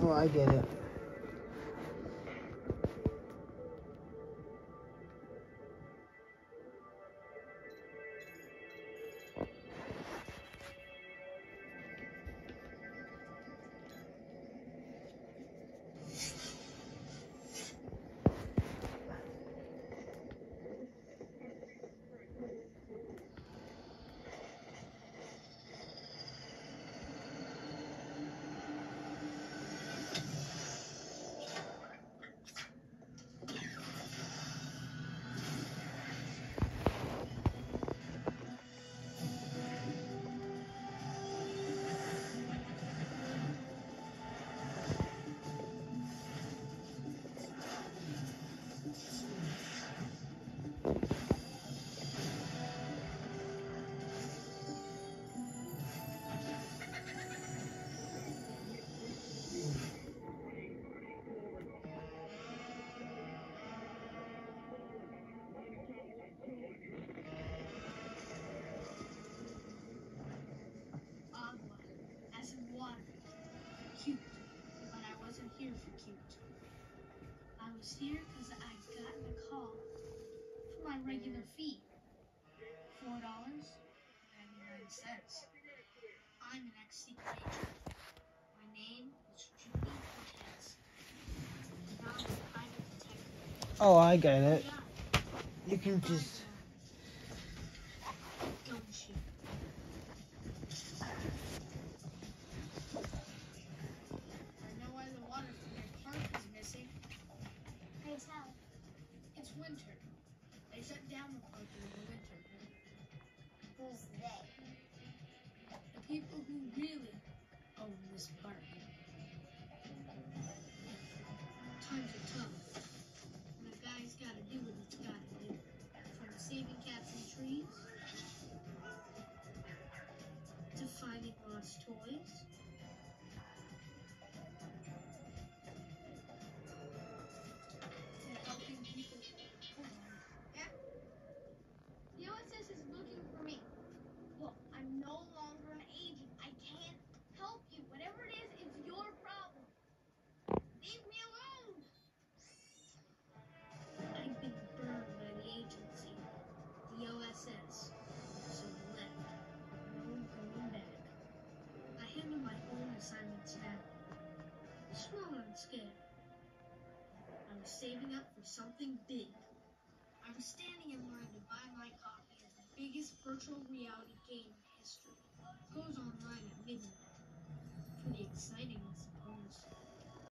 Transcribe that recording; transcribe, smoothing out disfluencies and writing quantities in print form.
Oh, I get it. Cute, but I wasn't here for cute. I was here because I'd gotten a call for my regular fee, $4.99. I'm an ex-secret agent. My name is Judy Cortez, and I'm a private detective. Oh, I get it. Yeah, You can just... don't you? I know why the water from your park is missing. Hey, tell. It's winter. They shut down the park in the winter. Who's they? The people who really own this park. Times are tough. And a guy's gotta do what he's gotta do. From saving cats and trees, to finding lost toys, to helping people. Hold on. Yeah? The OSS is looking for me. Look, I'm no longer an agent. I can't help you. Whatever it is, it's your problem. Leave me alone. I've been burned by the agency, the OSS, so left. No going back. I handle my own assignments now. Small on scale. I was saving up for something big. I was standing in line to buy my copy of the biggest virtual reality game in history. It goes online at midnight. Pretty exciting,